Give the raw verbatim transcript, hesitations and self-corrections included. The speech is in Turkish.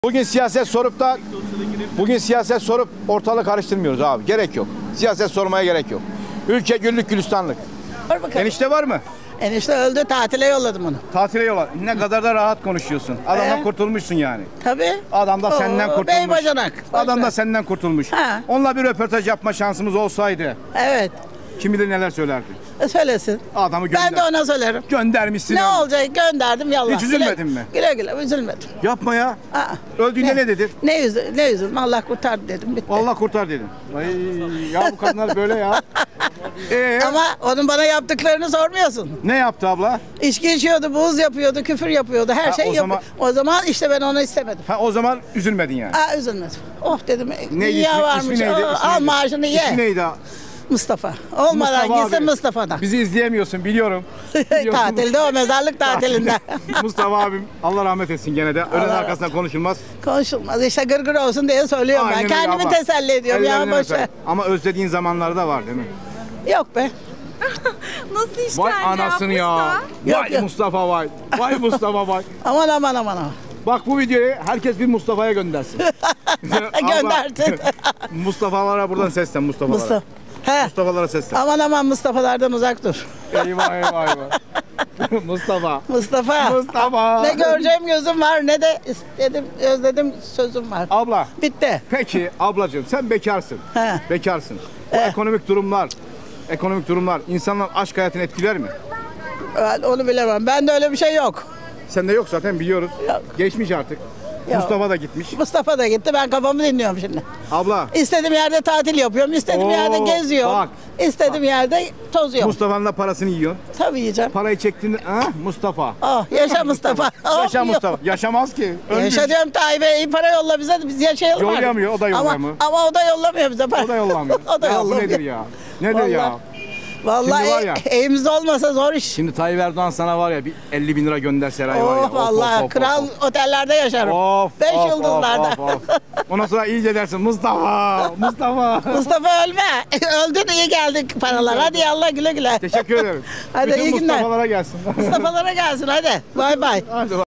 Bugün siyaset sorup da bugün siyaset sorup ortalığı karıştırmıyoruz abi. Gerek yok. Siyaset sormaya gerek yok. Ülke güllük gülistanlık. Enişte var mı? Enişte öldü, tatile yolladım onu. Tatile yola. Ne kadar da rahat konuşuyorsun. Adamdan Ee? kurtulmuşsun yani. Tabii. Adam da senden Oo, kurtulmuş. bey bacanak. Adam Boş da ver. senden kurtulmuş. Ha. Onunla bir röportaj yapma şansımız olsaydı Evet. kim bilir neler söylerdi. E, söylesin. Adamı gönder. Ben de ona söylerim. Göndermişsin. Ne abi. olacak? Gönderdim yallah. Hiç üzülmedin Güle- mi? Güle güle üzülmedim. Yapma ya. Aa. Öldüğünde ne dedin? Ne üzül, ne üzülme, Allah kurtardı dedim, bitti. Allah kurtar dedim. Ay, ya bu kadınlar böyle ya. Ee, Ama onun bana yaptıklarını sormuyorsun. ne yaptı abla? İçki içiyordu, buz yapıyordu, küfür yapıyordu, her Ha, şey o yapıyor. zaman- O zaman işte ben onu istemedim. Ha, o zaman üzülmedin yani. Aa, üzülmedim. Oh dedim, Neydi ya ismi, varmış, ismi neydi? oh, İsmi al neydi? maaşını ye. İsmi neydi? Mustafa. Olmadan Mustafa gitsin abi. Mustafa'dan. Bizi izleyemiyorsun biliyorum. Biliyorsun. Tatilde o, mezarlık tatilinde. Mustafa abim Allah rahmet etsin gene de. Ölen Allah arkasından konuşulmaz. Konuşulmaz. İşte gırgır olsun diye söylüyorum Aynen ben. öyle Kendimi abla. teselli ediyorum ya, Ellerinden boş ver. öper. Ama özlediğin zamanlarda var değil mi? Yok be. Nasıl işkence Vay anasını ya. yapmışlar? Yok, Vay yok. Mustafa vay. Vay Mustafa vay. Aman aman aman aman. Bak bu videoyu herkes bir Mustafa'ya göndersin. Göndersin. Mustafa'lara buradan seslen Mustafa'lara. Mustafa. He. Mustafa'lara seslen. Aman aman Mustafa'lardan uzak dur. Eyvah eyvah eyvah. Mustafa. Mustafa. Mustafa. Ne göreceğim gözüm var ne de istedim özledim sözüm var. Abla. Bitti. Peki ablacığım sen bekarsın. He. Bekarsın. Bu He. ekonomik durumlar, ekonomik durumlar insanların aşk hayatını etkiler mi? Ben onu bilemem. Bende öyle bir şey yok. Sende yok zaten biliyoruz. Yok. Geçmiş artık. Yok. Mustafa da gitmiş. Mustafa da gitti. Ben kafamı dinliyorum şimdi. Abla İstediğim yerde tatil yapıyorum. İstediğim Oo, yerde geziyorum. bak. İstediğim yerde tozuyorum. Mustafa'nın da parasını yiyorsun. Tabii yiyeceğim. Parayı çektiğinde ha Mustafa. Oh, yaşa Mustafa. Oh, Yaşa yok. Mustafa. Yaşamaz ki. Ölmüş. Yaşa diyorum Tayyip'e, iyi para yolla bize de biz yaşayalım. artık. Yollayamıyor, o da yollayamıyor. Ama, ama o da yollamıyor bize para. O da yollamıyor. O da ya bu yollamıyor. nedir ya? Nedir ya? Vallahi. Vallahi Şimdi var ya- e- evimizde olmasa zor iş. Şimdi Tayyip Erdoğan sana var ya bir elli bin lira gönderse var ya. Oh Of, vallahi of, of, kral of. otellerde yaşarım. Of, Beş of, yıldızlarda. Of, of, of. Ondan sonra iyice dersin Mustafa, Mustafa. Mustafa ölme. Öldün iyi geldik paralar. Hadi Allah güle güle. Teşekkür ederim. Hadi Bütün iyi günler. Mustafa'lara gelsin. Mustafa'lara gelsin hadi. Bay bay. Hadi.